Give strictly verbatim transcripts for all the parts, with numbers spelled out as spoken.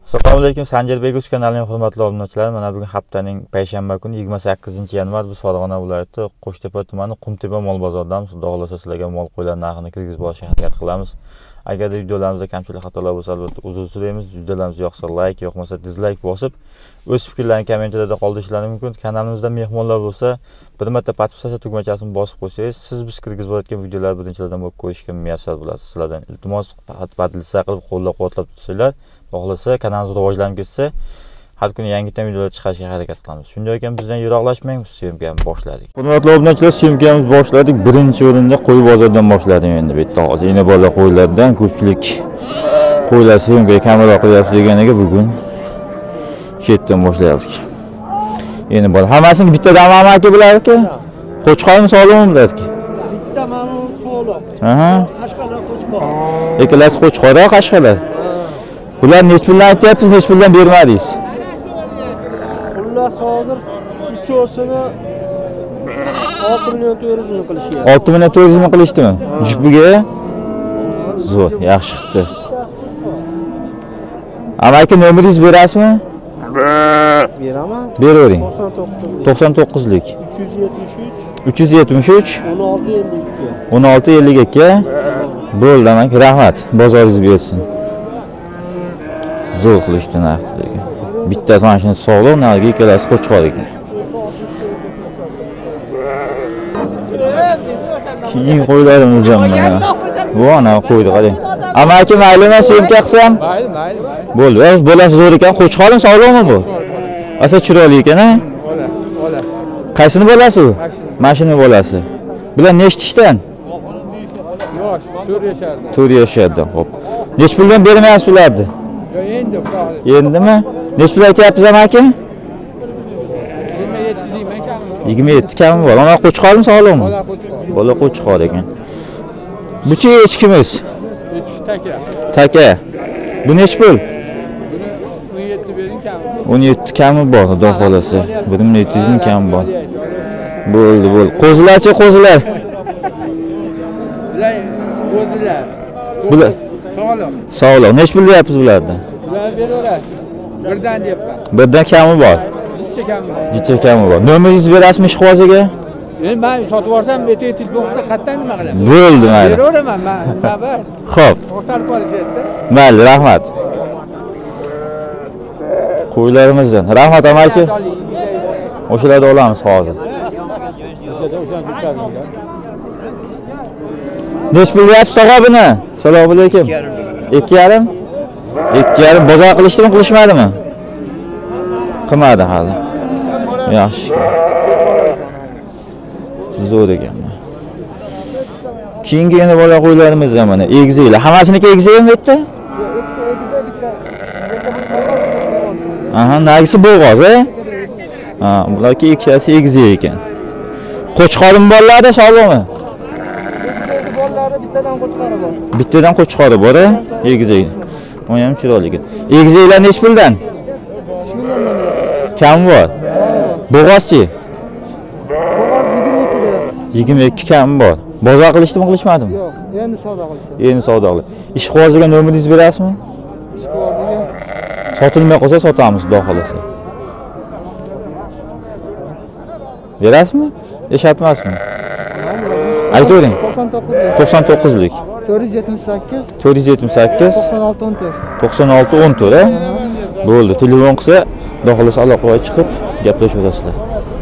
Assalomu alaykum, Sanjarbek uz kanalining hurmatli obunachilar. Mana bugun haftaning payshanba kuni yigirma sakkizinchi yanvar biz Farg'ona viloyati Qo'shtepa tumani Qumtepa mol bozoridamiz. Xudo xolasa sizlarga mol qo'ylar narxini kirgizib olishga harakat qilamiz. Agarda videolarimizda kamchilik xatolar bo'lsa, albatta uzr so'raymiz. Videolarimiz yoqsa like, yoqmasa dislike bosib, o'z fikrlaringizni kommentarlarda qoldirishlaringiz mumkin. Kanalimizda mehmonlar bo'lsa, bir marta podpisatsiya tugmachasini bosib qo'ysangiz, siz biz kirgizib olayotgan videolar birinchilardan bo'lib ko'rishga muyassar bo'lasiz. Sizlardan iltimos, podpisatsiya qilib qo'llab-quvvatlab tursanglar, xohlasa kanalimiz rivojlanib ketsa, har kuni yangidan videolar chiqarishga harakat qilamiz. Shunday ekan, bizdan yiroqlashmaymiz, syomkamizni boshladik. Hurmatli obunachilar, syomkamizni boshladik. Birinchi o'rinda qo'y bozoridan boshladim endi. Bu yerda hozir yana bola qo'ylardan ko'pchilik qo'ylar syomkaga kamroq qilyapti deganiga bugun shu yerdan boshlaydik. Endi bola hammasini bittadan ma'lum aka bular-ku. Qo'chqormi sog'lommi bular-ku? Bitta mana sog'lom. Aha. Qashqalar qo'chqor. Ikkalasi qo'chqor, qashqalar. Bular nech puldan aytyapsiz, nech puldan bermadingiz? Xullas hozir uchovsini olti million to'rt yuz ming qilishyapti. olti million to'rt yuz ming qilishdimi? Jupiga? Zo'r, yaxshi chiqdi. Amaki nomeringizni berasizmi? Beraman. Beravering. to'qson to'qqiz. to'qson to'qqizlik. uch yuz yetmish uch. uch yuz yetmish uch. o'n olti ellik ikki. o'n olti ellik ikki. Bo'ldi, amaki, rahmat. Bozoringiz bersin. Zo'r qilishdi narxni ekan. Bittasi mana shuni sog'lom, nariga ikkalasi qo'chqor ekan. Keyin qo'ylarimiz ham mana. Bu ana qo'ydi, qarang. Amaki, maylimi syomka qilsam? Mayli, mayli. Bo'ldi. O'z bolasi zo'r ekan, qo'chqormi, sog'lommi bu? Asa chiroyli ekan, a? Bola, bola. Qaysini bolasi u? Mashina bolasi. Bular nechta ishdan? Yosh, to'rt yashardi. to'rt yashardi, xo'p. Nech puldan bermayapsiz ularni? Yo, endi xudo. Endimi? Nech pul aytyapsiz amaki? yigirma yetti deyman kami. yigirma yetti kami bor. Ana qo'chqormi, sog'lommi? Bola qo'chqor. Bola qo'chqor ekan. Buchi echkimiz. Echki taka. Taka. Bu nech pul? Buni o'n yetti bering kami. o'n yetti kami bor, xudo xolasa. bir million yetti yuz ming kami bor. Bo'ldi, bo'ldi. Qo'zilarchi, qo'zilar. Bular qo'zilar. Bular Sog'lom. sog'lom. Nech pul deyapsiz bularni? Bular beraverasiz. Birdan deyapman. Birdan kami bor. Necha kami bor? Necha kami bor? Nomeringizni berasizmi ishqoziga? Endi men sotib olsam, betiga telefon qilsa qayerdan nima qilaman? Bo'ldi, mayli. Beraveraman, men nima bor? Xo'p. O'rtalib qolishyapti. Mayli, rahmat. Qo'ylarimizdan. Rahmat amaki. O'shalarni olamiz hozir. Nech pul deyapsiz tog'a buni? Assalomu alaykum. ikki yarim. ikki yarim bozor qilishdimi, qilishmadimi? Qilmadi hali. Yaxshi. Zo'r ekan. Keyingi yana bola qo'ylarimiz ham mana egizinglar. Hammasiniki egizingmi bu yerda? Aha, nagisi bo'g'oz, a? Ha, bularki ikkitasi egizi ekan. Qo'chqorim bolalarda sog'lommi? Bolalari bittadan qo'chqori bor. Bittadan qo'chqori bor, a? Egizi. Bu ham chiroyli ekan. Egizinglar nech puldan? Kam bor. Bo'g'ozchi? Bo'g'oz yigirma ikki kam bor. Bozor qilishdimi, qilishmadimi? Yo'q, endi savdo qilishadi. Endi savdo qiladi. Ishqoziga nomeringizni berasizmi? Ishqoziga Sotilmay qolsa sotamiz, xudo xolasa. Berasizmi? Eshatmasmi? Aytavering. to'qson to'qqizlik. to'qson to'qqizlik. to'rt yuz yetmish sakkiz. to'rt yuz yetmish sakkiz. to'qson olti o'n to'rt. to'qson olti o'n to'rt, a? Bo'ldi. Telefon qilsa, xudo xolasa aloqaga chiqib gaplashaverasizlar.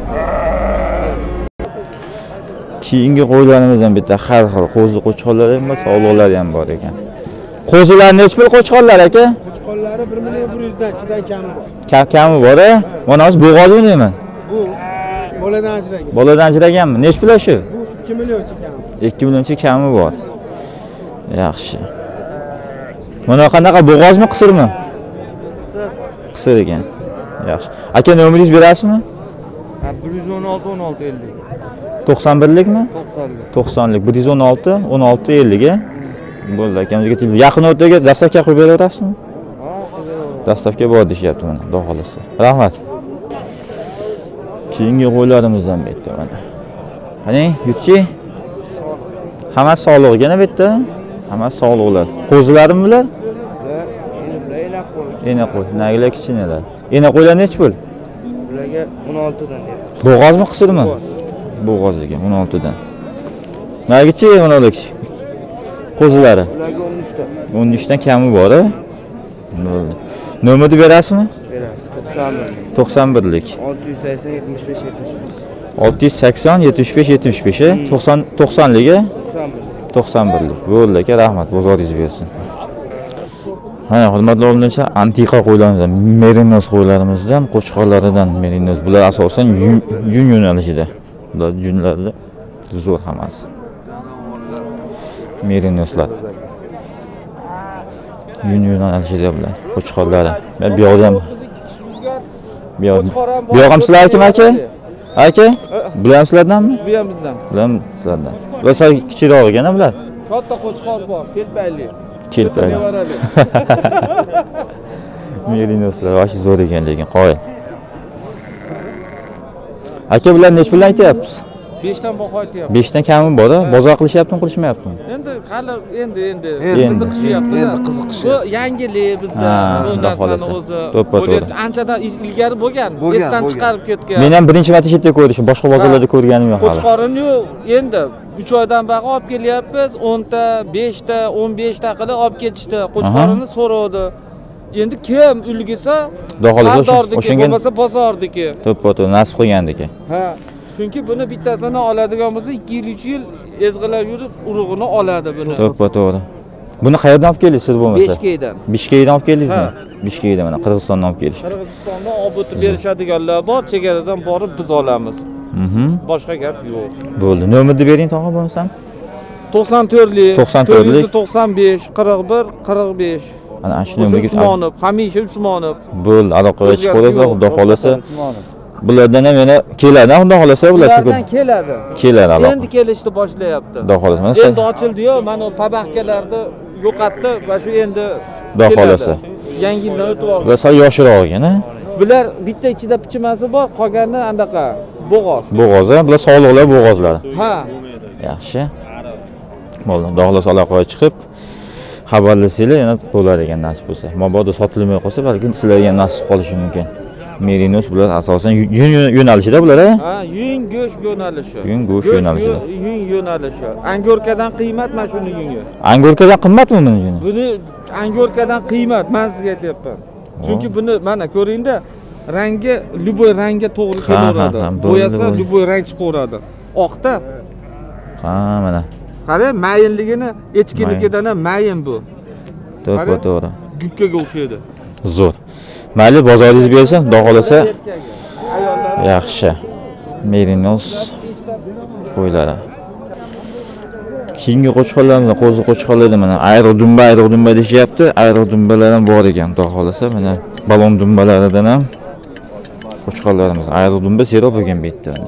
Keyingi qo'ylarimizdan bitta har xil qo'zi qo'chqorlar ham bor, sog'liqlar ham bor ekan. Qo'zilar nech pul qo'chqorlar aka? Qo'chqorlari bir million bir yuz dan chidan kami bor. Kam kami bor, a? Mana hozir bo'g'ozmi deyman? Bu boladan ajragan. Boladan ajraganmi? Nech pul shu? Bu ikki millioncha kami. ikki millioncha kami bor. Yaxshi. Mana qanaqa bo'g'ozmi, qisirmi? Qisir ekan. Yaxshi. Aka nomeringizni berasizmi? bir yuz o'n olti o'n olti ellik. to'qson birlikmi? to'qsonlik. to'qsonlik. bir yuz o'n olti o'n olti ellik a? Bo'ldi, akamizga telefon. Yaqin o'rtaga dastavka qo'yib beraverasizmi? Ha, qo'yaman. Dastavka bor deyapti mana, xudo xolasa. Rahmat. Keyingi qo'ylarimizdan bu yerda mana. Qani, yutchi. Hammasi sog'liq ekan bu yerda. Hammasi sog'liqlar. Qo'zilarmi bular? Bular, bular qo'y. Ena qo'y, nagilar kichkinalar. Ena qo'ylar nechi pul? Ularga o'n olti dan deyapti. Bo'g'ozmi, qisirmi? Bo'g'oz ekan o'n olti dan. Nagichi o'nalik. Qo'zilari. Ularga o'n uch dan. o'n uch dan kami bor, a? Bo'ldi. Nomerni berasizmi? Beradi. to'qson birlik. olti yuz sakson yetmish besh yetmish besh. olti yuz sakson yetmish besh yetmish besh, to'qson to'qsonligi? to'qson birlik. Bo'ldi aka, rahmat, bozoringiz bersin. Mana hurmatli obunachilar, antiqa qo'ylarimizdan, merinos qo'ylarimizdan, qo'chqorlaridan merinos. Bular asosan yun yun yo'nalishida. Bular yunlarda zo'r hammasi. Merinoslar. Yun yo'nalishida bular qo'chqorlari. Men bu yoqda ham bu yoq bu yoq ham sizlarniki aka? Aka? Bular ham sizlardanmi? Bu ham bizdan. Bular ham sizlardan. Bular sal kichikroq ekan bular. Katta qo'chqor bor, telpayli. Telpayli. Merinoslar vashi zo'r ekan lekin qoyil. Aka bular nech puldan aytyapsiz? besh dan baho aytyapti. besh dan kami bor-a? Bozor qilishyaptimi, qilishmayaptimi? Endi hali endi endi Endi. qiziqishyapti. Endi qiziqishyapti. Bu yangilik bizda Ha, bu xudo narsani xohlasa. o'zi To'ppa to'g'ri. bo'lyapti. Anchadan ilgari bo'lgan, Bo'lgan, esdan bo'lgan. chiqarib ketgan. Men ham birinchi marta chetda ko'rishim, boshqa bozorlarda ko'rganim yo'q hali. Qo'chqorini endi uch oydan beri olib kelyapmiz. o'n ta, besh ta, o'n besh ta qilib olib ketishdi. Qo'chqorini so'rovdi. Endi kim ulgisa, Xudo xohlasa Xardordiki, o'shanga bo'lmasa bozordiki. to'ppa to'g'ri nasib qilgandiki. Ha. Chunki buni bittasini oladigan bo'lsa ikki yil, uch yil ezg'ilab yurib urug'ini oladi buni. To'ppa to'g'ri. Buni qayerdan olib keldingiz siz bo'lmasa? Beshkaydan. Bishkekdan olib keldingizmi? Ha. Bishkekdan mana Qirg'izistondan olib kelishdi. Qirg'izistondan olib o'tib berishadiganlar bor, chegaradan borib biz olamiz. Mhm. Boshqa gap yo'q. Bo'ldi. Nomerni bering tog'a bo'lsam. to'qson to'rtlik, to'qson to'rtlik, to'qson besh, qirq bir, qirq besh. Ana shu nomerga Usmonov, hamisha Usmonov. bo'ldi. Aloqaga chiqib qo'yasiz, xudo xolasa. Bulardan ham yana keladi, xudo xolasa bular. Ulardan keladi. Keladi aloqa. Endi kelishni boshlayapti. Xudo xolasa. Mana Endi ochildi-yu, mana o pabahkalarni yo'qotdi va shu endi Xudo xolasa. Yangi yildan o'tib oldi. Bular sal yoshroq ekan, a? Bular bitta ichida pichmasi bor, qolgani anaqa bo'g'oz. Bo'g'oz, bular sog'liqlar bo'g'ozlari. Ha. Yaxshi. Bo'ldi. Xudo xolasa aloqaga chiqib xabarlasanglar yana bo'lar ekan nasib bo'lsa. Mabodo sotilmay qolsa, balki sizlarga ham nasib qolishi mumkin. Merinos bular asosan yun yo'nalishida bular, a? Ha, yun go'sht yo'nalishi. Yun go'sht yo'nalishida. Yun yo'nalishi. Angorkadan qiymat mana shuni yungi. Angorkadan qimmatmi buni yuni? Buni angorkadan qiymat, men sizga aytyapman. Chunki buni mana ko'ringda, rangi любой rangga to'g'ri kelaveradi. Bo'yasa любой rang chiqaveradi. Oqda. Ha, mana. Qarang, mayinligini echkinikidan ham mayin bu. To'g'ri, to'g'ri. Gubkaga o'xshaydi. Zo'r. Mayli, bozoringiz bersin, xudo xolasa. Yaxshi. Merinos qo'ylari. Keyingi qo'chqorlarimiz, qo'zi qo'chqorlarda mana ayroq dumba, ayroq dumba deyapti. Ayroq dumbalar ham bor ekan, xudo xolasa. Mana balon dumbalaridan ham qo'chqorlarimiz. Ayroq dumba serob ekan bu yerda.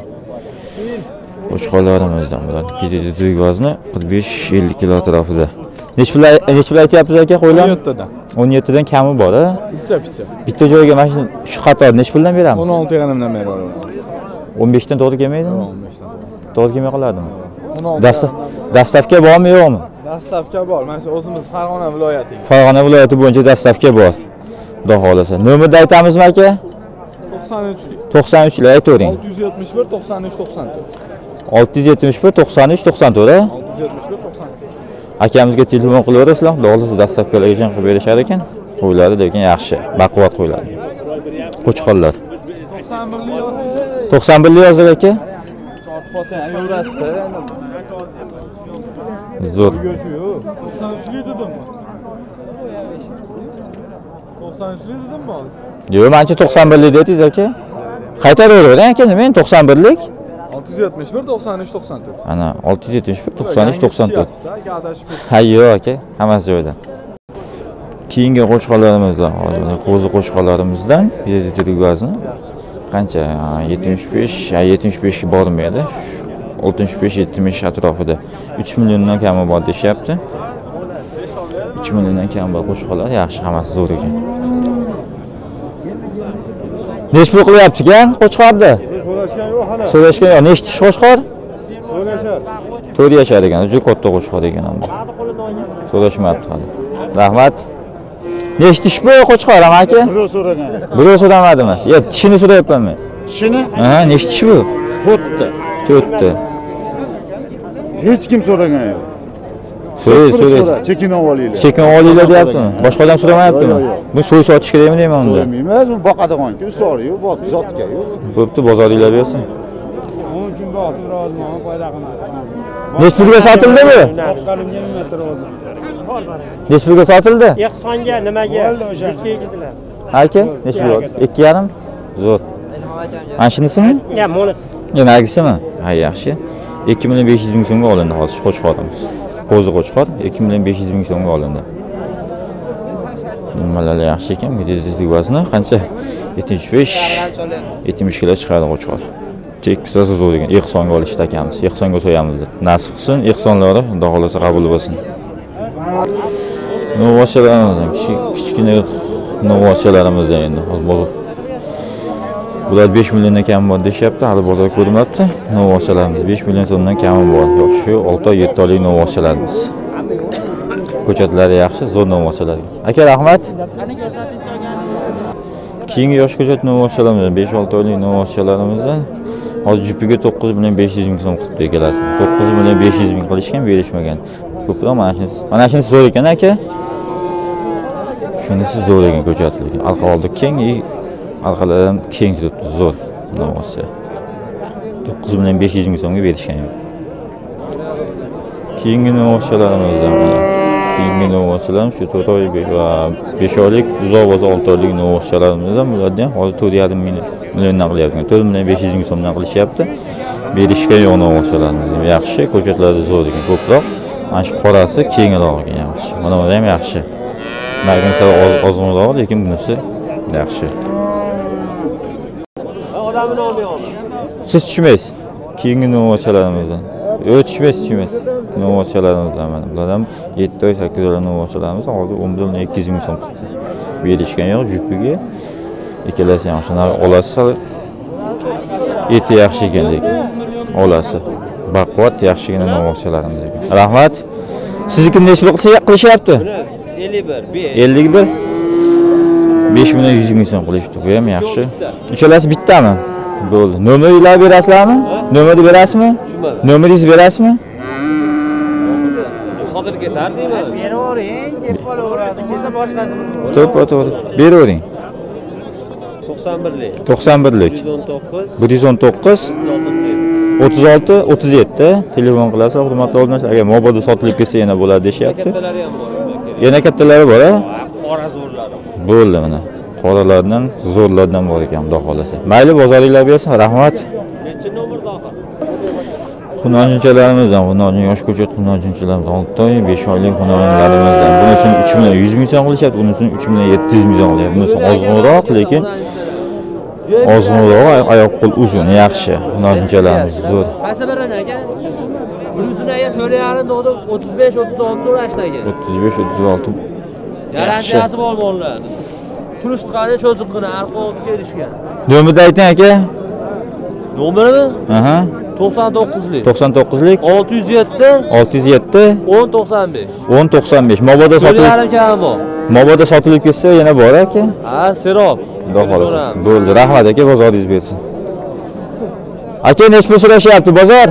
Qo'chqorlarimizdan bular. Gididi vazni qirq besh ellik kilo atrofida. Nech pul nech pul aytyapsiz aka qo'ylar? o'n yetti dan. o'n yetti dan kami bor, a? Bitta bitta. Bitta joyga mana shu shu qator nech puldan beramiz? o'n olti yarimdan beri olamiz. o'n besh dan to'g'ri kelmaydimi? o'n besh dan. To'g'ri kelmay qoladimi? o'n olti. Dastlab dastavka bormi, yo'qmi? Dastavka bor. Mana shu o'zimiz Farg'ona viloyatiga. Farg'ona viloyati bo'yicha dastavka bor. Xudo xolasa. Nomerni aytamizmi aka? to'qson uch. to'qson uch lar aytavering. olti yuz yetmish bir to'qson uch to'qson to'rt. olti yuz yetmish bir to'qson uch to'qson to'rt, a? olti yuz yetmish bir to'qson uch. Akamizga telefon qilaverasizlar, xudo xolasa dastavkalarga qilib berishar ekan. Qo'ylari lekin yaxshi, baquvvat qo'ylar. Qo'chqorlar. to'qson birlik yozasiz. to'qson birlik yozdik aka. Chortib olsang ham yurasizda. Zo'r. to'qson uchlik dedim. to'qson uchlik dedim boz. Yo'q, mencha to'qson birlik dedingiz aka. Qaytaravering aka, nima? to'qson birlik? olti yuz yetmish bir to'qson uch to'qson to'rt. Ana olti yuz yetmish bir to'qson uch to'qson to'rt. Adashib ketdi. Ha, yo'q aka, hammasi joyida. Keyingi qo'chqorlarimizdan, hozir qo'zi qo'chqorlarimizdan bir vazni qancha? yetmish besh, yetmish besh ga bormaydi. oltmish besh yetmish atrofida. uch milliondan kami bor deyapti. uch milliondan kam bor qo'chqorlar, yaxshi, hammasi zo'r ekan. Nech pul qilyapti-kan qo'chqorda? So'rashgan yo'q hali. So'rashgan yo'q. Nechta qo'chqor? to'rt yashar. to'rt yashar ekan. Juda katta qo'chqor ekan ham. So'rashmayapti hali. Rahmat. Nechta tish bu qo'chqor ham aka? Birov so'ragan. Birov so'ramadimi? Yo, tishini so'rayapman men. Tishini? Ha, nechta tish bu? to'rtta. to'rtta. Hech kim so'ragan yo'q. So'ray, so'ray. Chekin olinglar. Chekin olinglar deyaptimi? Boshqa odam so'ramayaptimi? Bu so'y sotish kerakmi deyman unda. So'ramaymiz, bu boqadigan-ku, so'riyu, bot zotga yo'q. Bo'pti, bozoringlar bersin. o'n kun boqib rozman, foyda qilmadi. Nech pulga sotildi bu? Boqqanimga ming metr rozman. Nech pulga sotildi? Ehsonga nimaga? Bo'ldi o'sha. Yetkazdilar. Aka, nech pulga? ikki yarim. Zo'r. Ana shunisimi? Ya, monisi. Yo, nagisimi? Ha, yaxshi. ikki million besh yuz ming so'mga olindi hozir qo'chqorimiz. Qo'zi qo'chqor ikki million besh yuz ming so'mga olindi. Nimalar yaxshi ekan, medizlik vazni qancha? yetmish besh yetmish kilo chiqadi qo'chqor. Tekisasi zo'r ekan. Ehsonga olishdi akamiz. Ehsonga so'yamiz deb. Nasib qilsin, ehsonlari Xudo xolasa qabul bo'lsin. Novvochalarimiz, kichkina novvochalarimiz endi hozir bozor. Bular besh milliondan kam bor deyapti, hali bozor ko'rmabdi. Novvochalarimiz besh million so'mdan kami bor. Yo'q, shu olti oy yetti oylik novvochalarimiz. Ko'chatlari yaxshi, zo'r novvochalar. Aka, rahmat. Keyingi yosh ko'chat novvochalarimiz, besh olti oylik novvochalarimizdan hozir jupiga to'qqiz million besh yuz ming so'm qilibdi egalasi. to'qqiz million besh yuz ming qilishgan, berishmagan. Ko'proq mana shunisi. Mana shunisi zo'r ekan aka. Shunisi zo'r ekan ko'chatligi. Alqoldi keng, arqalari ham keng turibdi, zo'r novvocha. to'qqiz million besh yuz ming so'mga berishgan. Keyingi novvochalarimizdan mana. Keyingi novvochalarimiz shu to'rt oy va besh oylik, uzoq bo'lsa olti oylik novvochalarimizdan bulardan hozir to'rt yarim milliondan qilyapti. to'rt million besh yuz ming so'mdan qilishyapti. Berishga yo'q novvochalarimiz. Yaxshi, ko'chatlari zo'r ekan, ko'proq. Mana shu qorasi kengroq ekan, yaxshi. Mana bu ham yaxshi. Nargisi ozg'inroq, lekin bunisi yaxshi. Odamni olmayapman. Siz tushmaysiz. Keyingi novvochalarimizdan. Yo'q, tushmaysiz, tushmaysiz. Novvochalarimizdan mana. Bular ham yetti oy sakkiz oylik novvochalarimiz hozir o'n bir million ikki yuz ming so'm berishgan yo'q jupiga. Ikkalasi ham shuni olasiz. Eti yaxshi ekan lekin. Olasi. Baquvvat yaxshigina novvochalarimiz ekan. Rahmat. Sizniki nech pul qilishyapti? ellik bir. ellik bir. besh million yuz ming so'm qilishdi. Bu ham yaxshi. Uchalasi bittami? Bo'ldi. Nomerlar berasizlarmi? Nomerni berasizmi? Nomeringizni berasizmi? Hozir ketar deyman. Beravering, ketib qolaveradi. Kelsa boshqasi. To'g'ri, to'g'ri. Beravering. to'qson birlik. to'qson birlik. bir yuz o'n to'qqiz. o'ttiz olti o'ttiz yetti telefon qilasiz, hurmatli obunachilar. Agar mobodo sotilib ketsa yana bo'ladi deyapti. Kattalari ham bor. Yana kattalari bor, ha? Qora zo'rlari. Bo'ldi mana. Qoralardan, zo'rlardan bor ekan, xudo xolasa. Mayli, bozoringlar bersin. Rahmat. Necha nomerda oxir? Xunojinchalarimizdan, xunojin yosh ko'chat xunojinchalarimiz olti oy, besh oylik xunojinlarimizdan. Bunisini uch million yuz ming so'm qilishyapti, bunisini uch million yetti yuz ming so'm qilyapti. Bunisi ozg'inroq, lekin ozg'inroq, oyoq qo'l uzun, yaxshi. Xunojinchalarimiz zo'r. Qaysi birini aka? Bunisini aka to'rt yarim dodi o'ttiz besh o'ttiz olti so'rashdi. o'ttiz besh o'ttiz olti. Garantiyasi bor mollar. Turish qani cho'ziqqina arqon kelishgan. Nomerni ayting aka. Nomerimi? Aha. to'qson to'qqizlik. to'qson to'qqizlik. olti yuz yetti. olti yuz yetti. o'n to'qson besh. o'n to'qson besh. Mobodo sotilib. yarim kam bor. Mobodo sotilib ketsa yana bor aka. Ha, serob. Xudo xolasa. Bo'ldi. Rahmat aka, bozoringiz bersin. Aka, nech pul so'rashyapti bozor?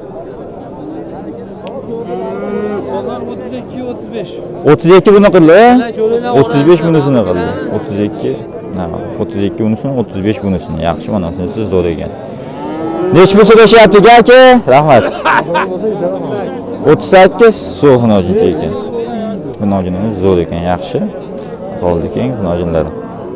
Bozor o'ttiz ikki o'ttiz besh. o'ttiz ikki buni qildi, ha? o'ttiz besh bunisini qildi. o'ttiz ikki. Ha, o'ttiz ikki bunisini, o'ttiz besh bunisini. Yaxshi, mana shunisi zo'r ekan. Nech pul so'rashyapti aka? Rahmat. o'ttiz sakkiz so'l xunojincha ekan. Xunojinimiz zo'r ekan, yaxshi. Qoldi keng xunojinlar.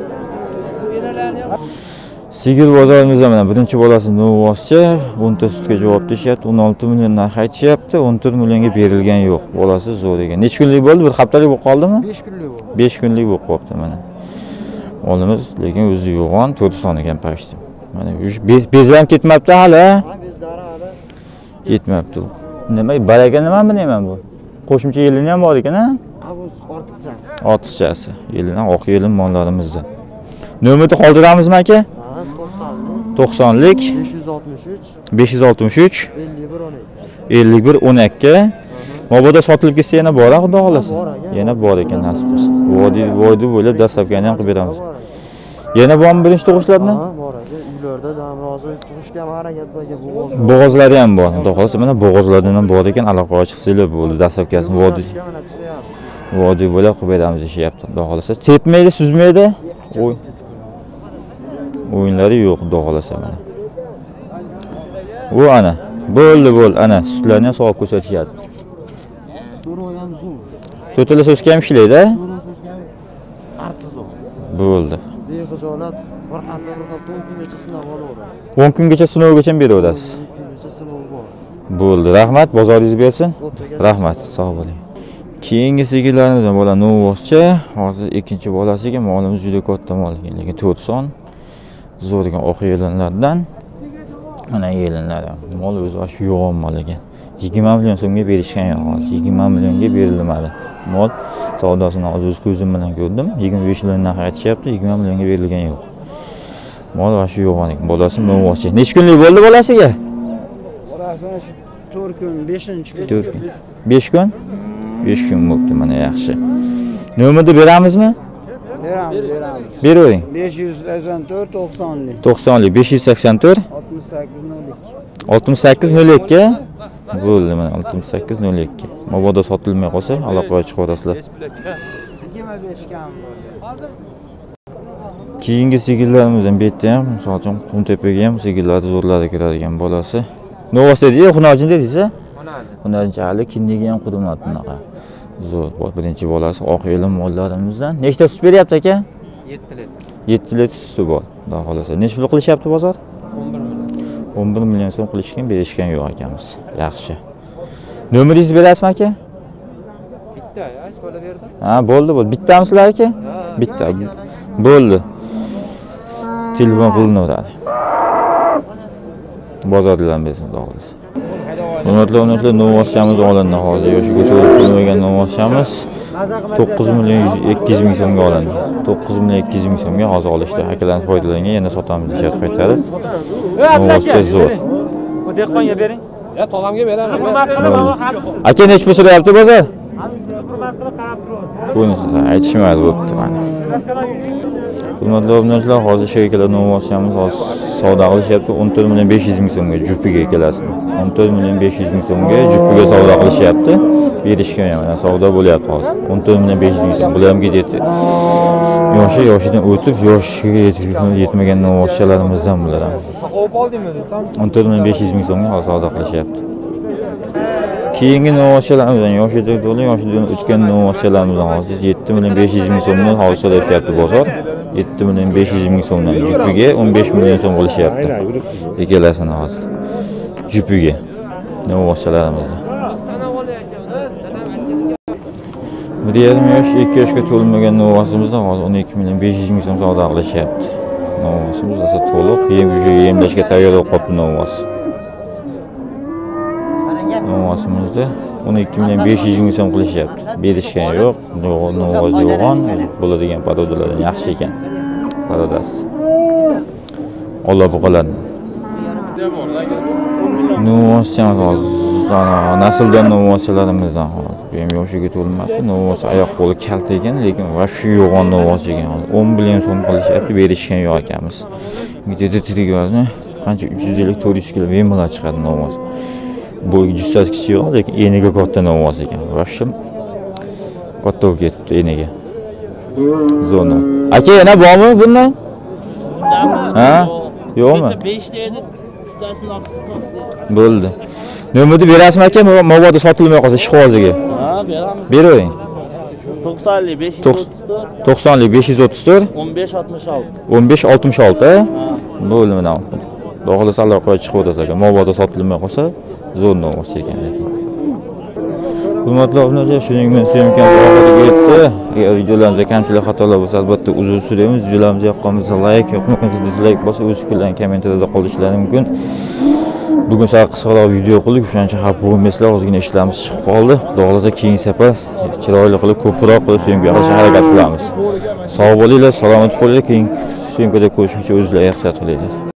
Sigir bozorimizda mana birinchi bolasi novvoscha, o'n ta sutga javob deyapti, o'n olti million narx aytishyapti, o'n to'rt millionga berilgan yo'q. Bolasi zo'r ekan. Necha kunlik bo'ldi? Bir haftalik bo'lib qoldimi? besh kunlik bo'ldi. besh kunlik bo'lib qolibdi mana. Olimiz lekin o'zi yo'g'on to'rt son ekan pashti. Mana bezlar ketmabdi hali. Ha, bezlari hali ketmabdi. Nima, baraka nima bilmayman bu. Qo'shimcha yelini ham bor ekan, ha? Ha, bu ortiqchasi. Ortiqchasi. Yelidan oq yelin mollarimizda. Nomerni qoldiramizmi aka? to'qsonlik. besh yuz oltmish uch. besh yuz oltmish uch. ellik bir o'n ikki. Mabodo sotilib ketsa yana bor, xudo xolasa. Yana bor ekan nasib qilsa. Vodiy vodiy bo'ylab dastlabkini ham qilib beramiz. Yana bormi birinchi tug'ishlardan? Ha, bor aka. Uylarda ham rozi tug'ishga harakat bo'lgan bo'g'oz. Bo'g'ozlari ham bor. Xudo xolasa mana bo'g'ozlardan ham bor ekan, aloqaga chiqsanglar bo'ldi. Dastlabkasini vodiy vodiy bo'ylab qilib beramiz deyapti. Xudo xolasa. Sepmaydi, suzmaydi. O'y. O'yinlari yo'q, xudo xolasa mana. U ana, bo'ldi bo'l, ana sutlarni ham sog'ib ko'rsatishyapti. To'roq ham zo'r. To'tala so'ska ham ishlaydi-a? To'roq so'ska artizon. Bo'ldi. Bexijolat bir hafta bir hafta o'n kungacha sinab olaveradi. o'n kungacha sinovgacha beraverasiz. o'n kungacha sinov bor. Bo'ldi, rahmat, bozoringiz bersin. Rahmat, sog' bo'ling. Keyingi sigirlarimizdan bola novvoscha, hozir ikkinchi bolasiga molimiz juda katta mol ekan, lekin to'rt son zo'r ekan oq yelinlardan. Mana yelinlar ham. Mol o'zi shu yo'g'on mol ekan. yigirma million so'mga berishgan yo'q hozir. yigirma millionga berilmadi. Mol savdosini hozir o'z ko'zim bilan ko'rdim. yigirma besh milliondan aytishyapti, yigirma millionga berilgan yo'q. Mol shu yo'g'on ekan. Bolasi novvoscha. Necha kunlik bo'ldi bolasiga? Bolasi shu to'rt kun, beshinchi kun. to'rt kun. besh kun? besh kun bo'libdi, mana yaxshi. Nomerni beramizmi? Beramiz, beramiz. Beravering. besh yuz sakson to'rt to'qsonlik. to'qsonlik besh yuz sakson to'rt oltmish sakkiz nol ikki. oltmish sakkiz nol ikki. Bo'ldi, mana oltmish sakkiz nol ikki. Mabodo sotilmay qolsa, aloqaga chiqaverasizlar. yigirma besh kam bo'ldi. Keyingi sigirlarimizdan bu yerda ham, misol uchun Qumtepaga ham sigirlar zo'rlari kiradigan bolasi. Novos dedi-ya, xunojin dedingiz-a? Xunojin hali kinniga ham qudumadi bunaqa. Zo'r, bu birinchi bolasi oq yelim mollarimizdan. Nechta sut beryapti aka? yetti litr. yetti litr suti bor. Xudo xolasa. Necha pul qilishyapti bozor? o'n bir million. o'n bir million so'm qilishgan, berishgan yo'q akamiz. Yaxshi. Nomeringizni berasizmi aka? Bitta, hech bola berdim. Ha, bo'ldi, bo'ldi. Bittami sizlar aka? Bitta. Bo'ldi. Telefon qilinaveradi. Bozordan bersin, xudo xolasa. Hurmatli onalar, novvoschamiz olindi hozir. Yoshiga to'lib qo'ymagan novvoschamiz to'qqiz million ikki yuz ming so'mga olindi. to'qqiz million ikki yuz ming so'mga hozir olishdi. Akalarimiz foydalangan, yana sotamiz deyapti qaytarib. Novvoschcha zo'r. Bu dehqonga bering. Ya tog'amga beraman. Aka nech pul so'rayapti bozor? Hurmat qilib qarab turib. Bunisi aytishmadi bo'pti mana. Hurmatli obunachilar, hozir shu ikkalar novvoschamiz hozir savdo qilishyapti. o'n to'rt million besh yuz ming so'mga jupiga ikkalasini. o'n to'rt million besh yuz ming so'mga jupiga savdo qilishyapti. Berishgan mana savdo bo'lyapti hozir. o'n to'rt million besh yuz ming so'm. Bular ham ketdi. Yoshi yoshidan o'tib, yoshiga yetmagan novvoschalarimizdan bular ham. Saqov oldingmi desam? o'n to'rt million besh yuz ming so'mga hozir savdo qilishyapti. Keyingi novvoschalarimizdan yoshida to'la yoshidan o'tgan novvoschalarimizdan hozir yetti million besh yuz ming so'mdan hozir so'rashyapti bozor. yetti million besh yuz ming so'mdan jupiga o'n besh million so'm qo'lishyapti. Ikkalasini hozir jupiga novvoschalarimizdan. bir yarim yosh, ikki yoshga to'lmagan novvosimizdan hozir o'n ikki million besh yuz ming so'm savdo qilishyapti. Novvosimiz esa to'liq yem yemlashga tayyor bo'lib qolibdi novvos. Novvosimizda o'n ikki million besh yuz ming so'm qilishyapti. Berishgan yo'q, novvos yo'g'on, bo'ladigan parodalardan yaxshi ekan. Parodas. Ola buqalarni. Novvoschamiz hozir nasldan novvoschalarimizdan hozir ham yoshiga to'lmabdi. Novvos oyoq qo'li kalta ekan, lekin va shu yo'g'on novvos ekan. o'n million so'm qilishyapti, berishgan yo'q akamiz. Videoda tirikvazni qancha uch yuz ellik to'rt yuz kilo bemalol chiqadi novvos. Bo'yi jussasi kichik, lekin eniga katta novvos ekan. Vashim katta bo'lib ketibdi eniga. Zona. Aka yana bormi bundan? Ha? Yo'qmi? besh ta edi, uchtasini olib tashladi. Bo'ldi. Nomerni berasizmi aka? Mabodo sotilmay qolsa ishqoziga. Ha, beramiz. Bering. to'qsonlik besh yuz o'ttiz to'rt to'qsonlik besh yuz o'ttiz to'rt o'n besh oltmish olti. o'n besh oltmish olti. Bo'ldi mana. Xudo aloqaga chiqib o'tasiz aka. Mabodo sotilmay qolsa zo'r novvos ekan lekin. Hurmatli obunachilar, shuning bilan syomka oxiriga yetdi. Agar videolarimizda kamchilik xatolar bo'lsa, albatta uzr so'raymiz. Videolarimiz yoqqanimizda like, yoqmaganingizda dislike bosib, o'z fikrlaringizni kommentariyada qolishlaring mumkin. Bugun sal qisqaroq video qildik, o'shancha xafa bo'lmaysizlar, ozgina ishlarimiz chiqib qoldi. Xudo xolasa keyingi safar chiroyli qilib, ko'proq qilib syomka qilishga harakat qilamiz. Sog' bo'linglar, salomat bo'linglar. Keyingi syomkada ko'rishguncha o'zingizlarga ehtiyot qilinglar.